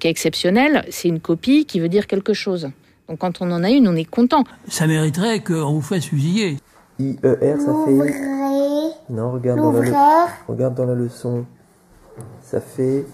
qui est exceptionnel, c'est une copie qui veut dire quelque chose. Donc quand on en a une, on est content. Ça mériterait qu'on vous fasse fusiller. IER, ça fait... Non, regarde dans la leçon. Ça fait...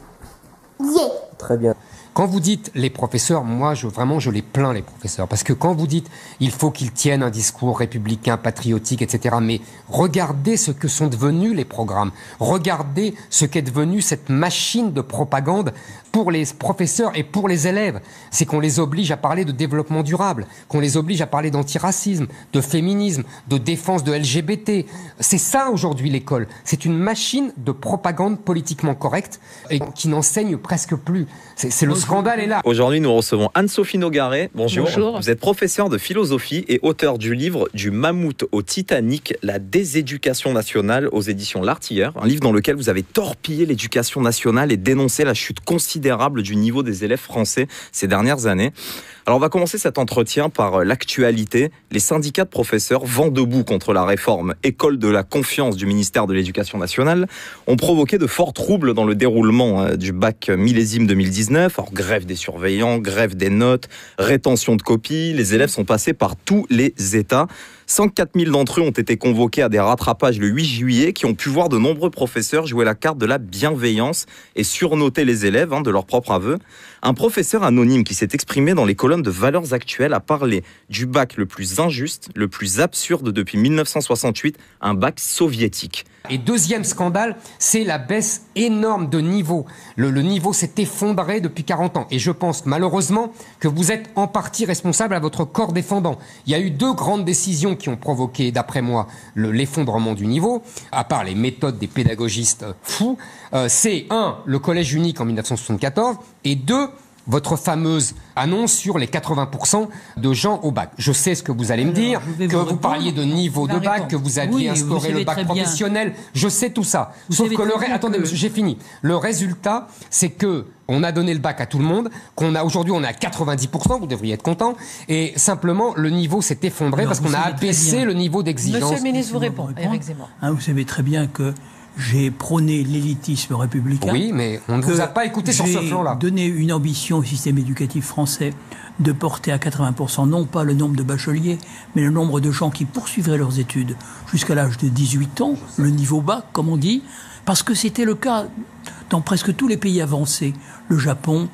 Très bien. Quand vous dites les professeurs, moi je les plains les professeurs, parce que quand vous dites il faut qu'ils tiennent un discours républicain, patriotique, etc., mais regardez ce que sont devenus les programmes, regardez ce qu'est devenue cette machine de propagande pour les professeurs et pour les élèves. C'est qu'on les oblige à parler de développement durable, qu'on les oblige à parler d'antiracisme, de féminisme, de défense de LGBT. C'est ça aujourd'hui l'école. C'est une machine de propagande politiquement correcte et qui n'enseigne presque plus. C'est le scandale est là. Aujourd'hui, nous recevons Anne-Sophie Nogaret. Bonjour. Bonjour. Vous êtes professeure de philosophie et auteur du livre Du mammouth au Titanic, la déséducation nationale aux éditions L'Artilleur. Un livre dans lequel vous avez torpillé l'éducation nationale et dénoncé la chute considérable du niveau des élèves français ces dernières années. Alors on va commencer cet entretien par l'actualité. Les syndicats de professeurs, vent debout contre la réforme école de la confiance du ministère de l'Éducation nationale, ont provoqué de forts troubles dans le déroulement du bac millésime 2019. Alors grève des surveillants, grève des notes, rétention de copies. Les élèves sont passés par tous les états. 104 000 d'entre eux ont été convoqués à des rattrapages le 8 juillet qui ont pu voir de nombreux professeurs jouer la carte de la bienveillance et surnoter les élèves de leur propre aveu. Un professeur anonyme qui s'est exprimé dans les colonnes de Valeurs Actuelles a parlé du bac le plus injuste, le plus absurde depuis 1968, un bac soviétique. Et deuxième scandale, c'est la baisse énorme de niveau. Le niveau s'est effondré depuis 40 ans. Et je pense malheureusement que vous êtes en partie responsable à votre corps défendant. Il y a eu 2 grandes décisions qui ont provoqué, d'après moi, l'effondrement du niveau, à part les méthodes des pédagogistes fous. C'est 1, le collège unique en 1974, et 2, votre fameuse annonce sur les 80% de gens au bac. Je sais ce que vous allez me dire, que vous parliez de niveau de bac, que vous aviez instauré le bac professionnel. Je sais tout ça. Sauf que attendez, monsieur, j'ai fini. Le résultat, c'est que on a donné le bac à tout le monde, aujourd'hui on est à 90%, vous devriez être content, et simplement le niveau s'est effondré parce qu'on a abaissé le niveau d'exigence. Monsieur le ministre vous répond, Éric Zemmour. Vous savez très bien que j'ai prôné l'élitisme républicain. Oui, mais on ne vous a pas écouté sur ce flanc-là. J'ai donné une ambition au système éducatif français de porter à 80% non pas le nombre de bacheliers, mais le nombre de gens qui poursuivraient leurs études jusqu'à l'âge de 18 ans, le niveau bac, comme on dit, parce que c'était le cas dans presque tous les pays avancés. Le Japon,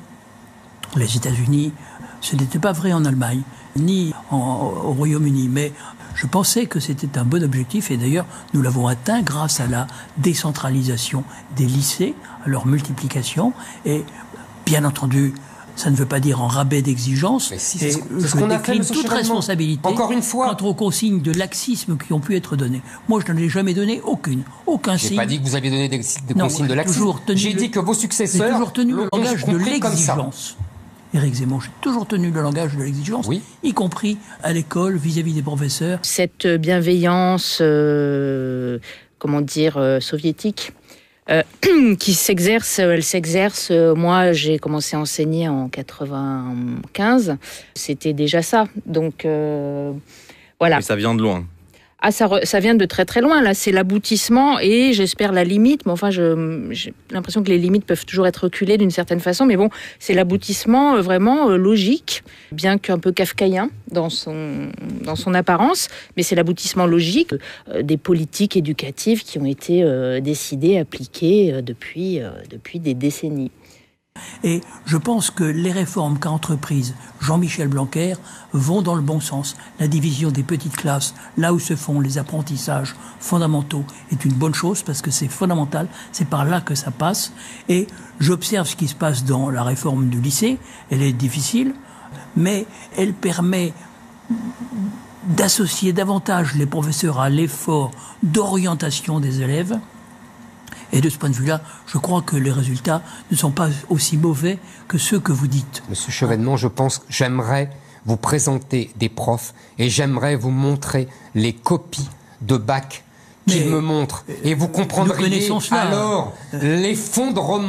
les États-Unis, ce n'était pas vrai en Allemagne, ni au Royaume-Uni, mais je pensais que c'était un bon objectif et d'ailleurs nous l'avons atteint grâce à la décentralisation des lycées, à leur multiplication et bien entendu ça ne veut pas dire en rabais d'exigence. C'est ce qu'on a fait, toute Chevènement. responsabilité Encore une fois, quant aux consignes de laxisme qui ont pu être données. Moi je n'en ai jamais donné aucun signe. J'ai pas dit que vous aviez donné des consignes de laxisme. J'ai dit que vos successeurs ont toujours tenu le langage de l'exigence. Éric Zemmour, j'ai toujours tenu le langage de l'exigence, oui, y compris à l'école, vis-à-vis des professeurs. Cette bienveillance, soviétique, qui s'exerce, moi j'ai commencé à enseigner en 95, c'était déjà ça, donc voilà. Mais ça vient de loin. Ah, ça vient de très très loin, là, c'est l'aboutissement et j'espère la limite, mais enfin j'ai l'impression que les limites peuvent toujours être reculées d'une certaine façon, mais bon, c'est l'aboutissement vraiment logique, bien qu'un peu kafkaïen dans son apparence, mais c'est l'aboutissement logique des politiques éducatives qui ont été décidées, appliquées depuis des décennies. Et je pense que les réformes qu'a entreprises Jean-Michel Blanquer vont dans le bon sens. La division des petites classes, là où se font les apprentissages fondamentaux, est une bonne chose parce que c'est fondamental, c'est par là que ça passe. Et j'observe ce qui se passe dans la réforme du lycée, elle est difficile, mais elle permet d'associer davantage les professeurs à l'effort d'orientation des élèves. Et de ce point de vue-là, je crois que les résultats ne sont pas aussi mauvais que ceux que vous dites. Monsieur Chevènement, je pense que j'aimerais vous présenter des profs et j'aimerais vous montrer les copies de bac qu'ils me montrent. Et vous comprendriez alors l'effondrement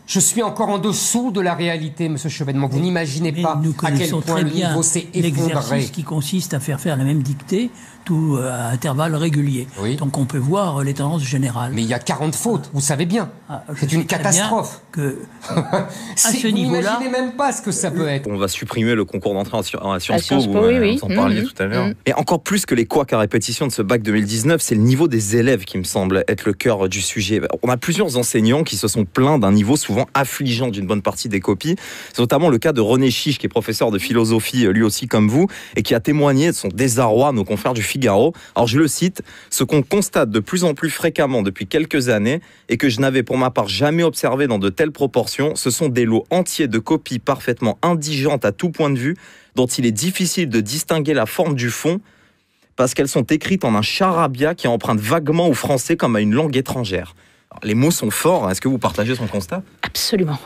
Je suis encore en dessous de la réalité, Monsieur Chevènement. Vous n'imaginez pas à quel point le niveau s'est effondré. L'exercice qui consiste à faire la même dictée, tout à intervalles réguliers. Oui. Donc on peut voir les tendances générales. Mais il y a 40 fautes, vous savez bien. C'est une catastrophe. À ce niveau-là, vous n'imaginez même pas ce que ça peut être. On va supprimer le concours d'entrée à Sciences Po, oui. Vous en parliez tout à l'heure. Et encore plus que les couacs à répétition de ce bac 2019, c'est le niveau des élèves qui me semble être le cœur du sujet. On a plusieurs enseignants qui se sont plaints d'un niveau souvent affligeant d'une bonne partie des copies. C'est notamment le cas de René Chiche, qui est professeur de philosophie, lui aussi comme vous, et qui a témoigné de son désarroi à nos confrères du Figaro. Alors je le cite, « Ce qu'on constate de plus en plus fréquemment depuis quelques années, et que je n'avais pour ma part jamais observé dans de telles proportions, ce sont des lots entiers de copies parfaitement indigentes à tout point de vue, dont il est difficile de distinguer la forme du fond, parce qu'elles sont écrites en un charabia qui emprunte vaguement au français comme à une langue étrangère. » Les mots sont forts. Est-ce que vous partagez son constat ? Absolument.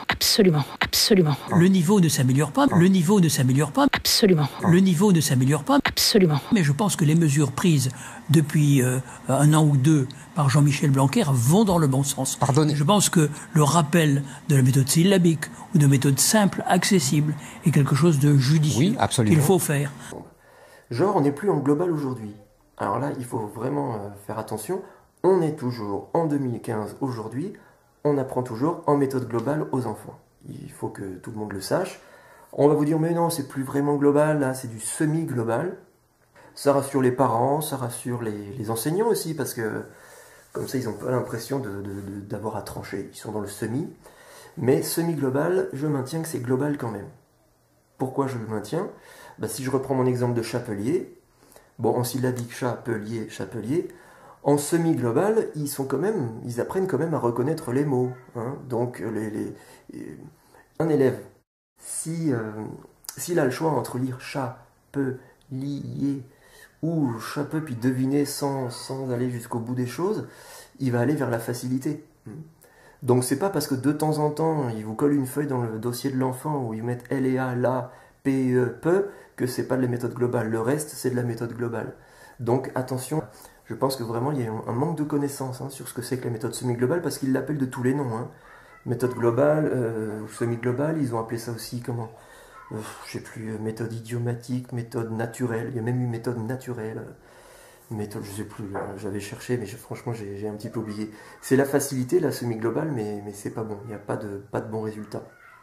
Le niveau ne s'améliore pas. Absolument. Le niveau ne s'améliore pas. Absolument. Mais je pense que les mesures prises depuis un an ou deux par Jean-Michel Blanquer vont dans le bon sens. Pardonnez. Je pense que le rappel de la méthode syllabique ou de méthode simple, accessible, est quelque chose de judicieux. Oui, absolument. Qu'il faut faire. Genre, on n'est plus en global aujourd'hui. Alors là, il faut vraiment faire attention. On est toujours en 2015 aujourd'hui, on apprend toujours en méthode globale aux enfants. Il faut que tout le monde le sache. On va vous dire, mais non, c'est plus vraiment global, là, c'est du semi-global. Ça rassure les parents, ça rassure les enseignants aussi, parce que comme ça, ils n'ont pas l'impression d'avoir à trancher. Ils sont dans le semi. Mais semi-global, je maintiens que c'est global quand même. Pourquoi je le maintiens ? Si je reprends mon exemple de Chapelier, en syllabique chapelier, en semi-global, ils apprennent quand même à reconnaître les mots. Donc, un élève, s'il a le choix entre lire chapelier ou chapeau puis deviner sans aller jusqu'au bout des choses, il va aller vers la facilité. Donc, c'est pas parce que de temps en temps, ils vous collent une feuille dans le dossier de l'enfant où ils mettent L et A, la, P, E, P, que c'est pas de la méthode globale. Le reste, c'est de la méthode globale. Donc, attention. Je pense que vraiment il y a un manque de connaissances sur ce que c'est que la méthode semi-globale, parce qu'ils l'appellent de tous les noms. Méthode globale, semi-globale, ils ont appelé ça aussi comment je sais plus, méthode idiomatique, méthode naturelle, il y a même eu méthode naturelle, méthode, je sais plus, j'avais cherché, mais franchement j'ai un petit peu oublié. C'est la facilité, la semi-globale, mais c'est pas bon, il n'y a pas de bon résultat.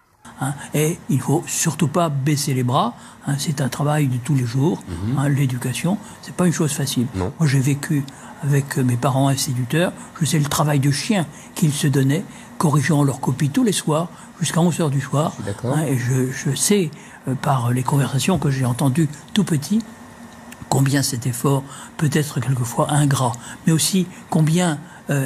Et il ne faut surtout pas baisser les bras. C'est un travail de tous les jours. L'éducation, c'est pas une chose facile. Non. Moi, j'ai vécu avec mes parents instituteurs. Je sais le travail de chien qu'ils se donnaient, corrigeant leurs copies tous les soirs jusqu'à 11h du soir. Et je sais, par les conversations que j'ai entendues tout petit, combien cet effort peut être quelquefois ingrat, mais aussi combien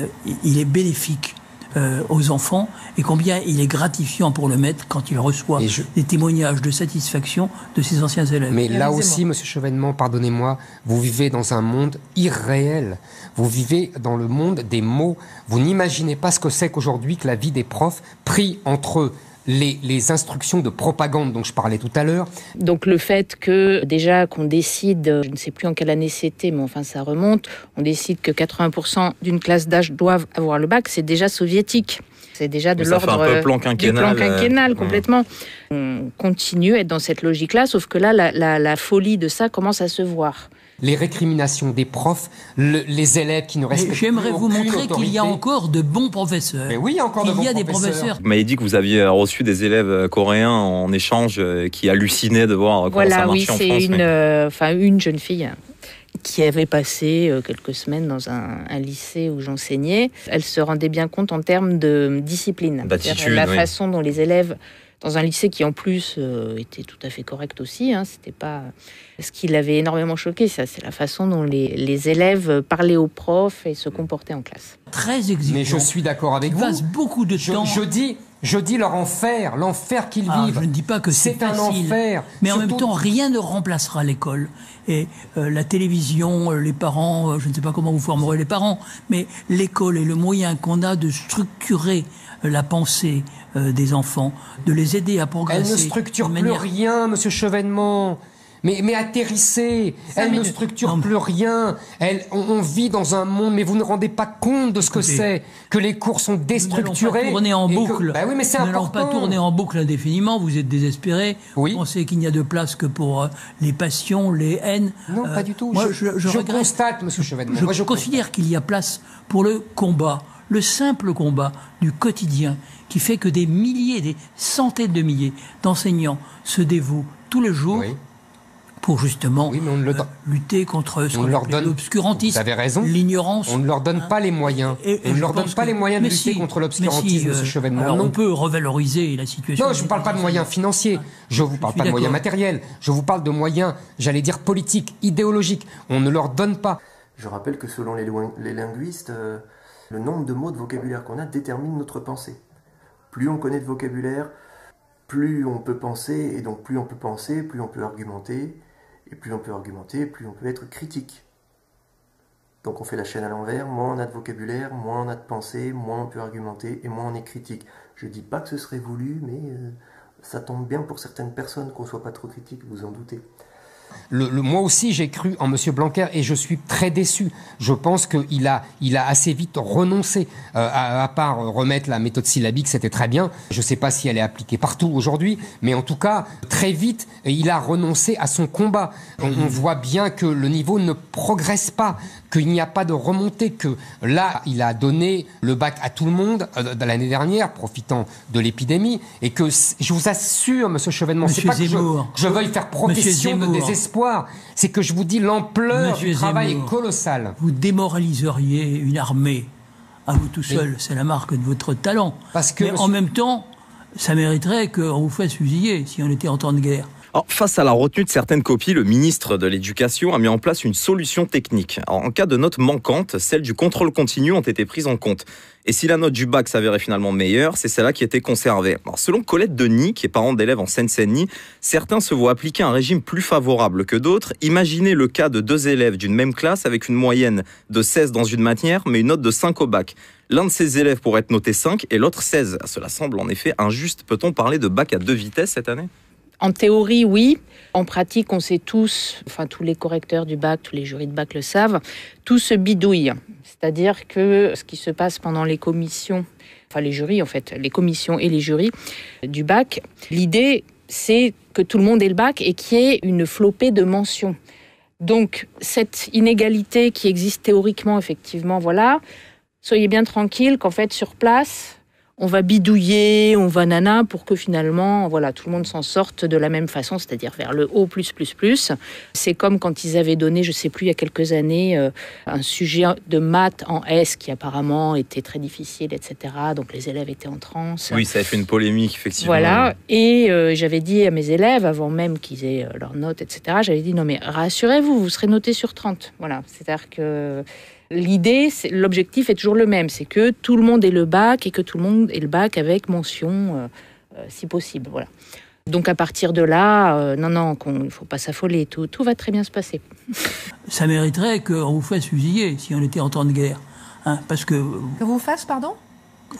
il est bénéfique aux enfants, et combien il est gratifiant pour le maître quand il reçoit des témoignages de satisfaction de ses anciens élèves. Mais là aussi, Monsieur Chevènement, pardonnez-moi, vous vivez dans un monde irréel. Vous vivez dans le monde des mots. Vous n'imaginez pas ce que c'est qu'aujourd'hui que la vie des profs, pris entre les instructions de propagande dont je parlais tout à l'heure. Donc le fait que déjà qu'on décide, je ne sais plus en quelle année c'était, mais enfin ça remonte, on décide que 80% d'une classe d'âge doivent avoir le bac, c'est déjà soviétique. C'est déjà de l'ordre du plan quinquennal complètement. On continue à être dans cette logique-là, sauf que là, la folie de ça commence à se voir. Les récriminations des profs, les élèves qui ne respectent plus J'aimerais vous montrer autorité. Qu'il y a encore de bons professeurs. Mais oui, il y a encore de bons professeurs. Il y a des professeurs. Vous m'avez dit que vous aviez reçu des élèves coréens en échange qui hallucinaient de voir comment ça marchait en France. C'est une jeune fille qui avait passé quelques semaines dans un lycée où j'enseignais. Elle se rendait bien compte en termes de discipline. D'attitude, la façon dont les élèves, dans un lycée qui en plus était tout à fait correct aussi, c'était pas... Ce qui l'avait énormément choqué, c'est la façon dont les élèves parlaient aux profs et se comportaient en classe. Très exigeant. Mais je suis d'accord avec vous. Ils passent beaucoup de temps. Je dis leur l'enfer qu'ils vivent. Je ne dis pas que c'est un facile, enfer. Mais surtout... en même temps, rien ne remplacera l'école. Et la télévision, les parents, je ne sais pas comment vous formerez les parents, mais l'école est le moyen qu'on a de structurer la pensée des enfants, de les aider à progresser. Elle ne structure plus rien, Monsieur Chevènement. Mais atterrissez, elle ne structure plus rien. On vit dans un monde, mais vous ne rendez pas compte de ce que c'est, que les cours sont déstructurés. Nous n'allons pas tourner en boucle. Oui, mais c'est important. Nous n'allons pas tourner en boucle indéfiniment. Vous êtes désespéré. Oui. Vous pensez qu'il n'y a de place que pour les passions, les haines. Non, pas du tout. Moi, je constate, Monsieur Chevènement. Je considère qu'il y a place pour le combat, le simple combat du quotidien, qui fait que des milliers, des centaines de milliers d'enseignants se dévouent tous les jours. Oui. Pour justement mais lutter contre l'obscurantisme, vous avez raison, l'ignorance. On ne leur donne pas les moyens. On ne leur donne pas les moyens de lutter contre l'obscurantisme, M. Chevènement. Alors on peut revaloriser la situation. Non, je ne vous parle pas de moyens financiers, je ne vous parle pas de moyens matériels, je vous parle de moyens, j'allais dire politiques, idéologiques. On ne leur donne pas. Je rappelle que selon les linguistes, le nombre de mots de vocabulaire qu'on a détermine notre pensée. Plus on connaît de vocabulaire, plus on peut penser, et donc plus on peut penser, plus on peut argumenter, et plus on peut argumenter, plus on peut être critique. Donc on fait la chaîne à l'envers, moins on a de vocabulaire, moins on a de pensée, moins on peut argumenter, et moins on est critique. Je dis pas que ce serait voulu, mais ça tombe bien pour certaines personnes qu'on soit pas trop critique, vous en doutez. Moi aussi, j'ai cru en M. Blanquer et je suis très déçu. Je pense qu'il a assez vite renoncé, à part remettre la méthode syllabique, c'était très bien. Je ne sais pas si elle est appliquée partout aujourd'hui, mais en tout cas, très vite, il a renoncé à son combat. On voit bien que le niveau ne progresse pas, qu'il n'y a pas de remontée, que là, il a donné le bac à tout le monde l'année dernière, profitant de l'épidémie, et que je vous assure, M. Chevènement, c'est pas que je veuille faire profession de désespoir, c'est que je vous dis l'ampleur du travail est colossale. Vous démoraliseriez une armée à vous tout seul, c'est la marque de votre talent. Mais en même temps, ça mériterait qu'on vous fasse fusiller si on était en temps de guerre. Alors, face à la retenue de certaines copies, le ministre de l'Éducation a mis en place une solution technique. Alors, en cas de notes manquantes, celles du contrôle continu ont été prises en compte. Et si la note du bac s'avérait finalement meilleure, c'est celle-là qui était conservée. Alors, selon Colette Denis, qui est parente d'élèves en Seine-Saint-Denis, certains se voient appliquer un régime plus favorable que d'autres. Imaginez le cas de 2 élèves d'une même classe avec une moyenne de 16 dans une matière, mais une note de 5 au bac. L'un de ces élèves pourrait être noté 5 et l'autre 16. Cela semble en effet injuste. Peut-on parler de bac à 2 vitesses cette année ? En théorie, oui. En pratique, on sait tous, enfin tous les correcteurs du bac, tous les jurys de bac le savent, tout se bidouille. C'est-à-dire que ce qui se passe pendant les commissions, enfin les jurys en fait, les commissions et les jurys du bac, l'idée c'est que tout le monde ait le bac et qu'il y ait une flopée de mentions. Donc cette inégalité qui existe théoriquement, effectivement, voilà, soyez bien tranquille qu'en fait sur place, on va bidouiller, on va nana pour que finalement, voilà, tout le monde s'en sorte de la même façon, c'est-à-dire vers le haut plus. C'est comme quand ils avaient donné, je sais plus, il y a quelques années, un sujet de maths en S qui apparemment était très difficile, etc. Donc les élèves étaient en transe. Oui, ça a fait une polémique, effectivement. Voilà, et j'avais dit à mes élèves, avant même qu'ils aient leurs notes, etc., j'avais dit, non mais rassurez-vous, vous serez notés sur 30. Voilà, c'est-à-dire que... L'idée, l'objectif est toujours le même, c'est que tout le monde ait le bac et que tout le monde ait le bac avec mention, si possible. Voilà. Donc à partir de là, il ne faut pas s'affoler, tout va très bien se passer. Ça mériterait qu'on vous fasse fusiller si on était en temps de guerre. Parce que vous fasse, pardon ? Fusiller ?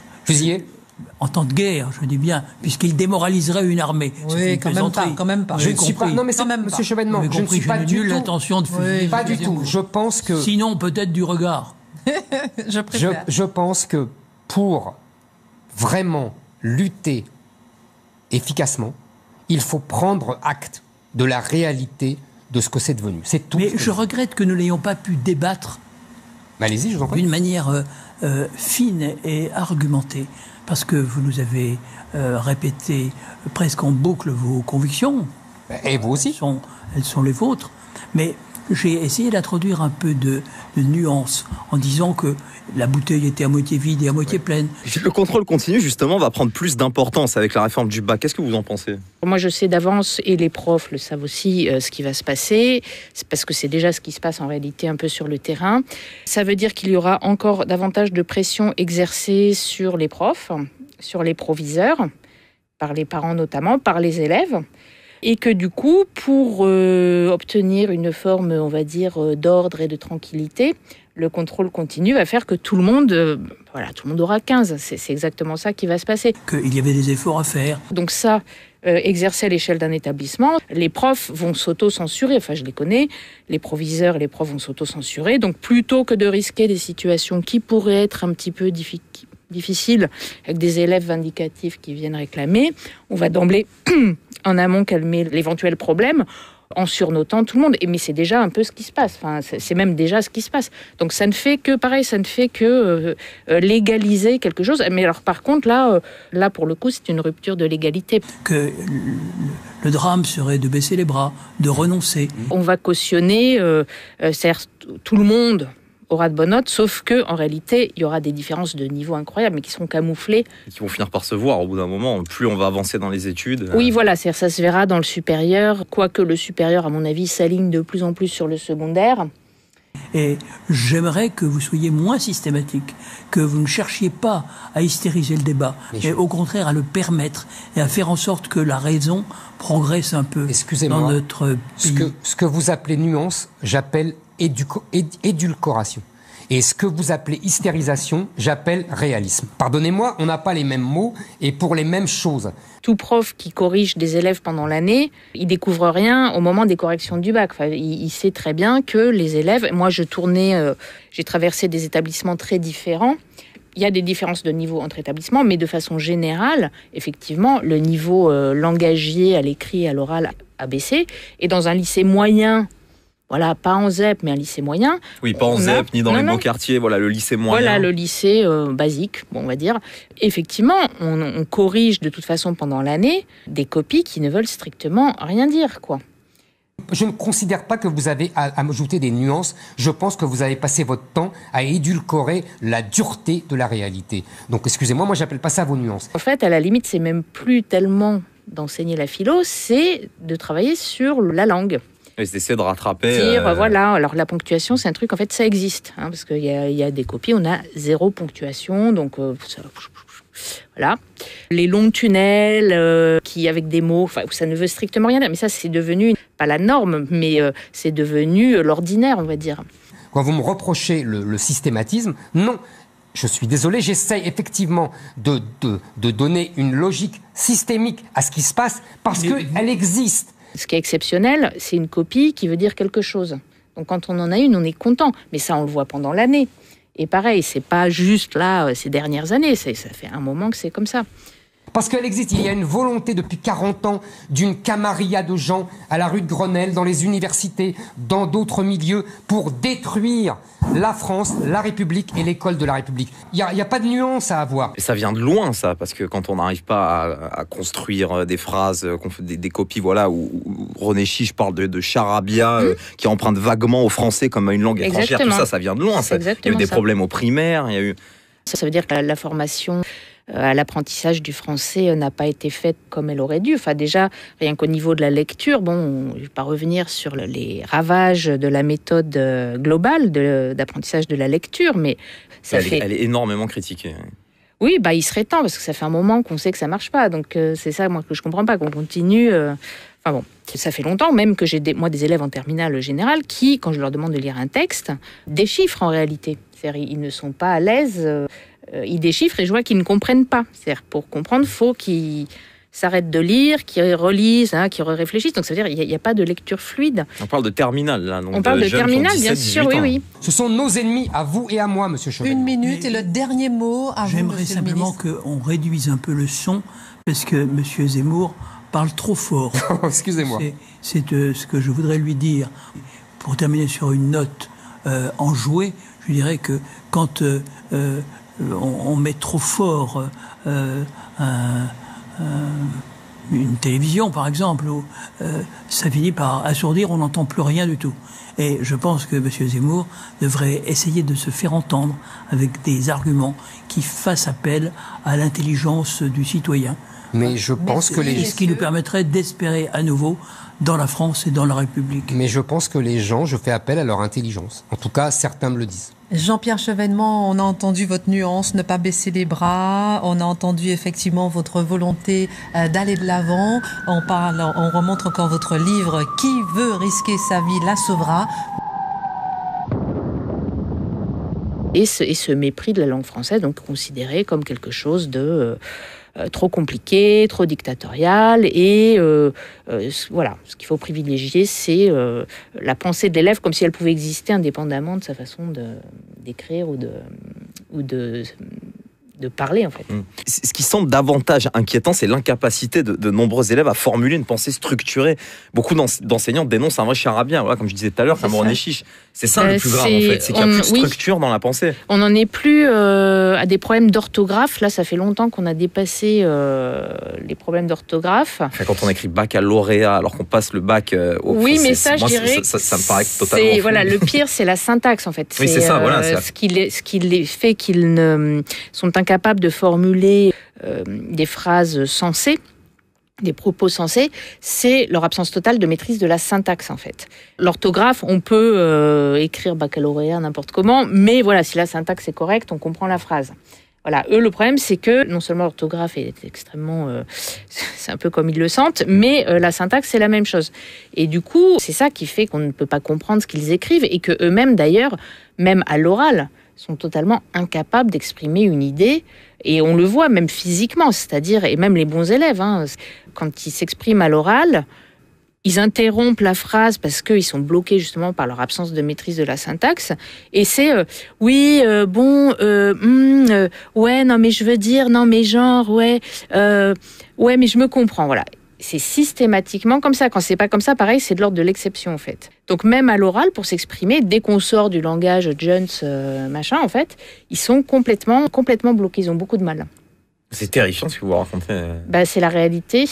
En temps de guerre, je dis bien, puisqu'il démoraliserait une armée. Oui, quand même pas. Je ne suis pas. Non, mais Monsieur Chevènement, je ne suis pas du tout l'intention de fusiller. Pas du tout. Je pense que. Sinon, peut-être du regard. Je préfère. Je pense que pour vraiment lutter efficacement, il faut prendre acte de la réalité de ce que c'est devenu. C'est tout. Mais je regrette que nous n'ayons pas pu débattre. Allez-y, je vous en prie. D'une manière fine et argumentée. Parce que vous nous avez répété presque en boucle vos convictions. Et vous aussi. Elles sont les vôtres. Mais j'ai essayé d'introduire un peu de nuance en disant que la bouteille était à moitié vide et à moitié pleine. Le contrôle continu, justement, va prendre plus d'importance avec la réforme du bac. Qu'est-ce que vous en pensez ? Moi, je sais d'avance, et les profs le savent aussi, ce qui va se passer. C'est parce que c'est déjà ce qui se passe en réalité un peu sur le terrain. Ça veut dire qu'il y aura encore davantage de pression exercée sur les profs, sur les proviseurs, par les parents notamment, par les élèves. Et que du coup, pour obtenir une forme, on va dire, d'ordre et de tranquillité, le contrôle continu va faire que tout le monde aura 15. C'est exactement ça qui va se passer. Qu'il y avait des efforts à faire. Donc ça, exercer à l'échelle d'un établissement, les profs vont s'auto-censurer. Enfin, je les connais. Les proviseurs et les profs vont s'auto-censurer. Donc plutôt que de risquer des situations qui pourraient être un petit peu difficiles avec des élèves vindicatifs qui viennent réclamer, on va d'emblée, en amont, calmer l'éventuel problème en surnotant tout le monde. Mais c'est déjà un peu ce qui se passe. Enfin, c'est même déjà ce qui se passe. Donc ça ne fait que légaliser quelque chose. Mais alors par contre, là pour le coup, c'est une rupture de l'égalité. Que le drame serait de baisser les bras, de renoncer. On va cautionner, certes, tout le monde aura de bonnes notes, sauf que en réalité, il y aura des différences de niveau incroyables, mais qui seront camouflées. Et qui vont finir par se voir au bout d'un moment. Plus on va avancer dans les études. Oui, voilà, ça se verra dans le supérieur, quoique le supérieur, à mon avis, s'aligne de plus en plus sur le secondaire. Et j'aimerais que vous soyez moins systématique, que vous ne cherchiez pas à hystériser le débat, mais au contraire à le permettre et à faire en sorte que la raison progresse un peu dans notre pays. Ce que vous appelez nuance, j'appelle édulcoration. Et ce que vous appelez hystérisation, j'appelle réalisme. Pardonnez-moi, on n'a pas les mêmes mots et pour les mêmes choses. Tout prof qui corrige des élèves pendant l'année, il découvre rien au moment des corrections du bac. Enfin, il sait très bien que les élèves... Moi, j'ai traversé des établissements très différents. Il y a des différences de niveau entre établissements, mais de façon générale, effectivement, le niveau langagier à l'écrit et à l'oral a baissé. Et dans un lycée moyen... Voilà, pas en ZEP, mais un lycée moyen. Oui, pas en ZEP, ni dans les beaux quartiers, voilà, le lycée moyen. Voilà, le lycée basique, on va dire. Effectivement, on corrige de toute façon pendant l'année des copies qui ne veulent strictement rien dire, quoi. Je ne considère pas que vous avez à ajouter des nuances. Je pense que vous avez passé votre temps à édulcorer la dureté de la réalité. Donc, excusez-moi, moi, j'appelle pas ça vos nuances. En fait, à la limite, c'est même plus tellement d'enseigner la philo, c'est de travailler sur la langue. C'est d'essayer de rattraper. Voilà. Alors la ponctuation, c'est un truc, en fait, ça existe. Parce qu'il y a des copies, on a 0 ponctuation. Donc, voilà. Les longs tunnels, qui avec des mots, ça ne veut strictement rien dire. Mais ça, c'est devenu, pas la norme, mais c'est devenu l'ordinaire, on va dire. Quand vous me reprochez le systématisme, non. Je suis désolé, j'essaye effectivement de donner une logique systémique à ce qui se passe parce qu'elle existe. Ce qui est exceptionnel, c'est une copie qui veut dire quelque chose. Donc quand on en a une, on est content. Mais ça, on le voit pendant l'année. Et pareil, c'est pas juste là, ces dernières années. Ça fait un moment que c'est comme ça. Parce qu'elle existe, il y a une volonté depuis 40 ans d'une camarilla de gens à la rue de Grenelle, dans les universités, dans d'autres milieux, pour détruire la France, la République et l'école de la République. Il n'y a pas de nuance à avoir. Et ça vient de loin, ça, parce que quand on n'arrive pas à construire des phrases, des copies, voilà, où René Chiche parle de charabia, qui emprunte vaguement au français comme à une langue étrangère, tout ça, ça vient de loin. Il y a eu des problèmes au primaire, il y a eu... Ça veut dire que la formation à l'apprentissage du français n'a pas été faite comme elle aurait dû. Enfin, déjà, rien qu'au niveau de la lecture, je ne vais pas revenir sur les ravages de la méthode globale d'apprentissage de la lecture, mais elle est énormément critiquée. Oui, il serait temps, parce que ça fait un moment qu'on sait que ça ne marche pas. Donc, c'est ça, moi, que je ne comprends pas, qu'on continue... Enfin bon, ça fait longtemps même que j'ai des élèves en terminale générale qui, quand je leur demande de lire un texte, déchiffrent en réalité. C'est-à-dire, ils ne sont pas à l'aise... ils déchiffrent et je vois qu'ils ne comprennent pas. C'est-à-dire, pour comprendre, il faut qu'ils s'arrêtent de lire, qu'ils relisent, qu'ils réfléchissent. Donc, ça veut dire qu'il n'y a pas de lecture fluide. On parle de terminale, là. Donc on parle de terminale, bien sûr, oui. Ce sont nos ennemis, à vous et à moi, monsieur Chevalier. 1 minute et le dernier mot à vous, J'aimerais simplement qu'on réduise un peu le son, parce que monsieur Zemmour parle trop fort. Excusez-moi. C'est ce que je voudrais lui dire. Pour terminer sur une note enjouée, je dirais que quand... on met trop fort une télévision, par exemple, où ça finit par assourdir, on n'entend plus rien du tout. Et je pense que M. Zemmour devrait essayer de se faire entendre avec des arguments qui fassent appel à l'intelligence du citoyen. Mais je pense que ce qui nous permettrait d'espérer à nouveau dans la France et dans la République. Mais je pense que les gens, je fais appel à leur intelligence. En tout cas, certains me le disent. Jean-Pierre Chevènement, on a entendu votre nuance, ne pas baisser les bras. On a entendu effectivement votre volonté d'aller de l'avant. On remonte encore votre livre « Qui veut risquer sa vie la sauvera ». Et ce mépris de la langue française, donc considéré comme quelque chose de trop compliqué, trop dictatorial. Et voilà, ce qu'il faut privilégier, c'est la pensée de l'élève comme si elle pouvait exister indépendamment de sa façon d'écrire ou de parler, en fait. Ce qui semble davantage inquiétant, c'est l'incapacité de nombreux élèves à formuler une pensée structurée. Beaucoup d'enseignants dénoncent un vrai charabia, voilà, comme je disais tout à l'heure, Cameron et Chiche. C'est ça le plus grave, en fait, c'est qu'il n'y a plus de structure dans la pensée. On n'en est plus à des problèmes d'orthographe. Là, ça fait longtemps qu'on a dépassé les problèmes d'orthographe. Enfin, quand on écrit baccalauréat, alors qu'on passe le bac oui, mais ça, je dirais ça me paraît totalement fou. Voilà, le pire, c'est la syntaxe, en fait. Oui, c'est ça, voilà. Ce qui les fait qu'ils ne sont incapables de formuler des phrases sensées, des propos sensés, c'est leur absence totale de maîtrise de la syntaxe, en fait. L'orthographe, on peut écrire baccalauréat n'importe comment, mais voilà, si la syntaxe est correcte, on comprend la phrase. Voilà, eux, le problème, c'est que non seulement l'orthographe est extrêmement... c'est un peu comme ils le sentent, mais la syntaxe, c'est la même chose. Et du coup, c'est ça qui fait qu'on ne peut pas comprendre ce qu'ils écrivent, et que eux-mêmes, d'ailleurs, même à l'oral, sont totalement incapables d'exprimer une idée, et on le voit même physiquement, c'est-à-dire, et même les bons élèves, hein, quand ils s'expriment à l'oral, ils interrompent la phrase parce qu'ils sont bloqués justement par leur absence de maîtrise de la syntaxe, et c'est ouais, non mais je veux dire, non mais genre, ouais, mais je me comprends, voilà. C'est systématiquement comme ça. Quand c'est pas comme ça, pareil, c'est de l'ordre de l'exception, en fait. Donc même à l'oral, pour s'exprimer, dès qu'on sort du langage Jones, machin, en fait, ils sont complètement bloqués. Ils ont beaucoup de mal. C'est terrifiant ce que vous racontez. C'est la réalité.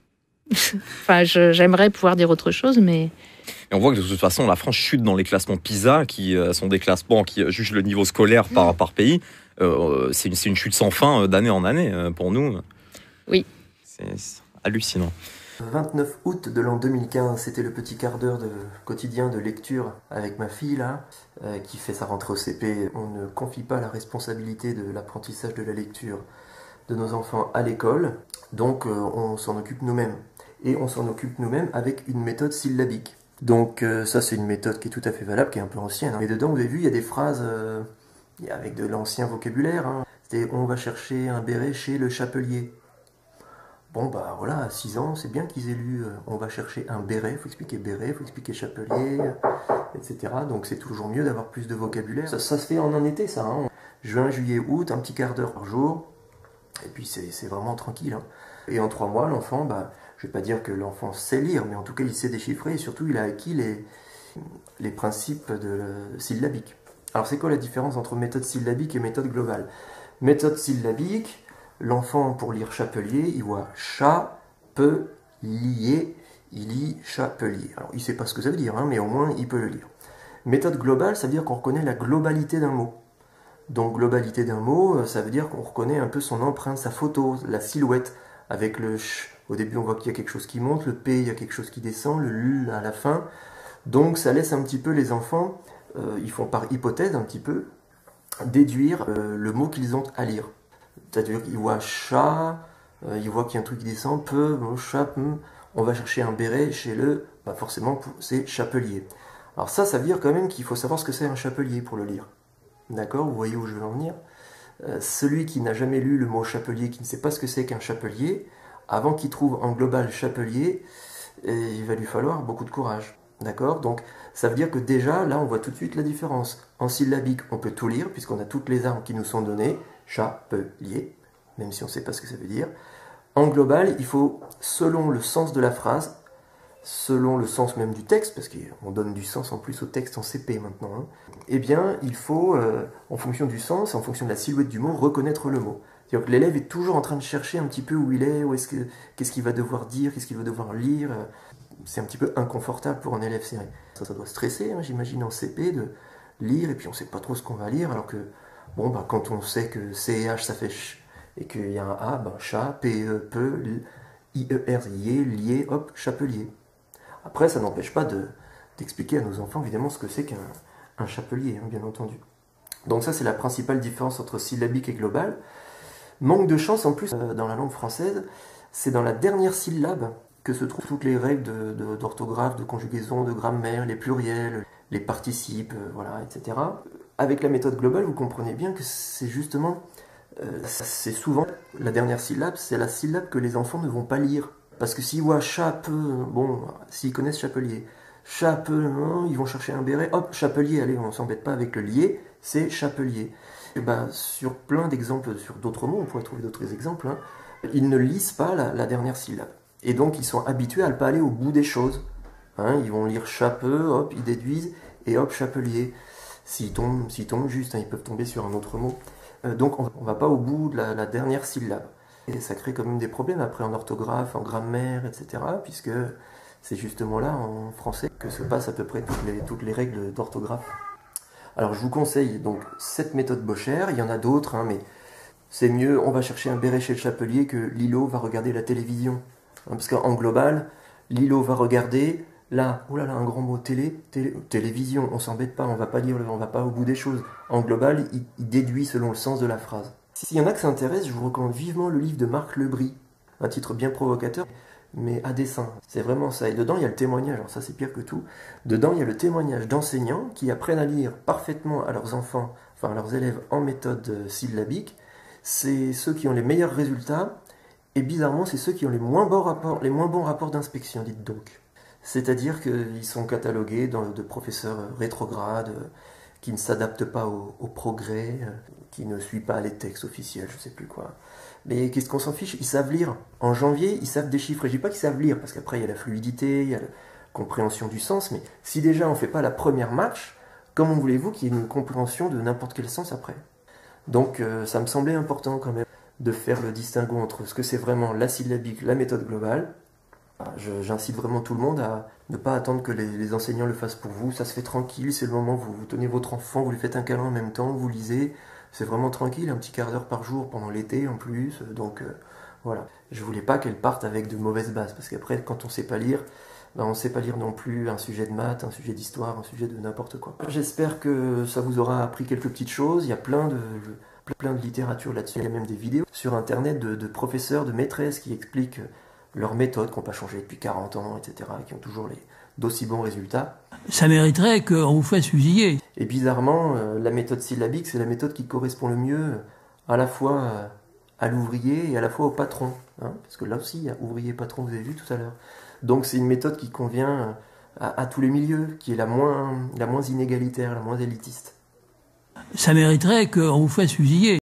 Enfin, j'aimerais pouvoir dire autre chose, mais... Et on voit que de toute façon, la France chute dans les classements PISA, qui sont des classements qui jugent le niveau scolaire par pays. C'est une chute sans fin d'année en année pour nous. Oui. C'est hallucinant. 29 août de l'an 2015, c'était le petit quart d'heure de quotidien de lecture avec ma fille là, qui fait sa rentrée au CP. On ne confie pas la responsabilité de l'apprentissage de la lecture de nos enfants à l'école, donc on s'en occupe nous-mêmes. Et on s'en occupe nous-mêmes avec une méthode syllabique. Donc ça c'est une méthode qui est tout à fait valable, qui est un peu ancienne. Mais dedans vous avez vu, il y a des phrases avec de l'ancien vocabulaire. C'était « on va chercher un béret chez le chapelier ». Bon, bah voilà, à 6 ans, c'est bien qu'ils aient lu on va chercher un béret, il faut expliquer béret, il faut expliquer chapelier, etc. Donc c'est toujours mieux d'avoir plus de vocabulaire. Ça se fait en un été, ça. Juin, juillet, août, un petit quart d'heure par jour. Et puis c'est vraiment tranquille. Et en 3 mois, l'enfant, je ne vais pas dire que l'enfant sait lire, mais en tout cas, il sait déchiffrer et surtout, il a acquis les principes syllabiques. Alors c'est quoi la différence entre méthode syllabique et méthode globale? Méthode syllabique, l'enfant, pour lire chapelier, il voit chat, peut, lier, il lit chapelier. Alors, il ne sait pas ce que ça veut dire, mais au moins, il peut le lire. Méthode globale, ça veut dire qu'on reconnaît la globalité d'un mot. Donc, globalité d'un mot, ça veut dire qu'on reconnaît un peu son empreinte, sa photo, la silhouette. Avec le ch, au début, on voit qu'il y a quelque chose qui monte, le p, il y a quelque chose qui descend, le l à la fin. Donc, ça laisse un petit peu les enfants, ils font par hypothèse un petit peu, déduire le mot qu'ils ont à lire. C'est-à-dire qu'ils voient chat, ils voient qu'il y a un truc qui descend, peu, chat, on va chercher un béret chez le... forcément, c'est chapelier. Alors ça veut dire quand même qu'il faut savoir ce que c'est un chapelier pour le lire. D'accord? Vous voyez où je veux en venir? Celui qui n'a jamais lu le mot chapelier, qui ne sait pas ce que c'est qu'un chapelier, avant qu'il trouve en global chapelier, il va lui falloir beaucoup de courage. D'accord? Donc ça veut dire que déjà, là, on voit tout de suite la différence. En syllabique, on peut tout lire, puisqu'on a toutes les armes qui nous sont données. Chapelier, même si on ne sait pas ce que ça veut dire. En global, il faut, selon le sens de la phrase, selon le sens même du texte, parce qu'on donne du sens en plus au texte en CP maintenant, eh bien, il faut, en fonction du sens, en fonction de la silhouette du mot, reconnaître le mot. C'est-à-dire que l'élève est toujours en train de chercher un petit peu où il est, qu'est-ce qu'il va devoir dire, qu'est-ce qu'il va devoir lire. C'est un petit peu inconfortable pour un élève serré. Ça doit stresser, j'imagine, en CP, de lire, et puis on ne sait pas trop ce qu'on va lire, alors que quand on sait que C-H ça fait ch, et qu'il y a un A, chat, P-E, peu, I-E-R, yé, lié, hop, chapelier. Après, ça n'empêche pas d'expliquer à nos enfants, évidemment, ce que c'est qu'un chapelier, bien entendu. Donc ça, c'est la principale différence entre syllabique et global. Manque de chance, en plus, dans la langue française, c'est dans la dernière syllabe que se trouvent toutes les règles d'orthographe, de conjugaison, de grammaire, les pluriels, les participes, etc. Avec la méthode globale, vous comprenez bien que c'est justement, c'est souvent la dernière syllabe, c'est la syllabe que les enfants ne vont pas lire. Parce que s'ils voient chape, bon, s'ils connaissent chapelier, chape, non, ils vont chercher un béret, hop, chapelier, allez, on s'embête pas avec le lier, c'est chapelier. Et ben, sur plein d'exemples, sur d'autres mots, on pourrait trouver d'autres exemples, hein, ils ne lisent pas la dernière syllabe. Et donc, ils sont habitués à ne pas aller au bout des choses. Hein, ils vont lire chapeux, hop, ils déduisent, et hop, chapelier. S'ils tombent juste, hein, ils peuvent tomber sur un autre mot. Donc on ne va pas au bout de la dernière syllabe. Et ça crée quand même des problèmes après en orthographe, en grammaire, etc. Puisque c'est justement là, en français, que se passent à peu près toutes les règles d'orthographe. Alors je vous conseille donc cette méthode Bocher. Il y en a d'autres, hein, mais c'est mieux, on va chercher un béret chez le chapelier que Lilo va regarder la télévision. Hein, parce qu'en global, Lilo va regarder... Là, oh là là, un grand mot, télévision, on s'embête pas, on va pas lire, on va pas au bout des choses. En global, il déduit selon le sens de la phrase. S'il y en a que ça intéresse, je vous recommande vivement le livre de Marc Lebris, un titre bien provocateur, mais à dessein. C'est vraiment ça. Et dedans, il y a le témoignage, alors ça c'est pire que tout. Dedans, il y a le témoignage d'enseignants qui apprennent à lire parfaitement à leurs enfants, enfin à leurs élèves en méthode syllabique. C'est ceux qui ont les meilleurs résultats, et bizarrement, c'est ceux qui ont les moins bons rapports d'inspection, dites donc. C'est-à-dire qu'ils sont catalogués de professeurs rétrogrades, qui ne s'adaptent pas au progrès, qui ne suivent pas les textes officiels, je ne sais plus quoi. Mais qu'est-ce qu'on s'en fiche? Ils savent lire. En janvier, ils savent déchiffrer. Je ne dis pas qu'ils savent lire, parce qu'après, il y a la fluidité, il y a la compréhension du sens, mais si déjà on ne fait pas la première marche, comment voulez-vous qu'il y ait une compréhension de n'importe quel sens après? Donc ça me semblait important quand même de faire le distinguo entre ce que c'est vraiment la syllabique, la méthode globale. J'incite vraiment tout le monde à ne pas attendre que les enseignants le fassent pour vous. Ça se fait tranquille, c'est le moment où vous tenez votre enfant, vous lui faites un câlin en même temps, vous lisez. C'est vraiment tranquille, un petit quart d'heure par jour pendant l'été en plus. Donc voilà, je voulais pas qu'elle parte avec de mauvaises bases. Parce qu'après, quand on sait pas lire, ben, on sait pas lire non plus un sujet de maths, un sujet d'histoire, un sujet de n'importe quoi. J'espère que ça vous aura appris quelques petites choses. Il y a plein de littérature là-dessus. Il y a même des vidéos sur internet de professeurs, de maîtresses qui expliquent leurs méthodes qui n'ont pas changé depuis 40 ans, etc., qui ont toujours d'aussi bons résultats. Ça mériterait qu'on vous fasse fusiller. Et bizarrement, la méthode syllabique, c'est la méthode qui correspond le mieux à la fois à l'ouvrier et à la fois au patron. Hein, parce que là aussi, il y a ouvrier et patron, vous avez vu tout à l'heure. Donc c'est une méthode qui convient à tous les milieux, qui est la moins inégalitaire, la moins élitiste. Ça mériterait qu'on vous fasse fusiller.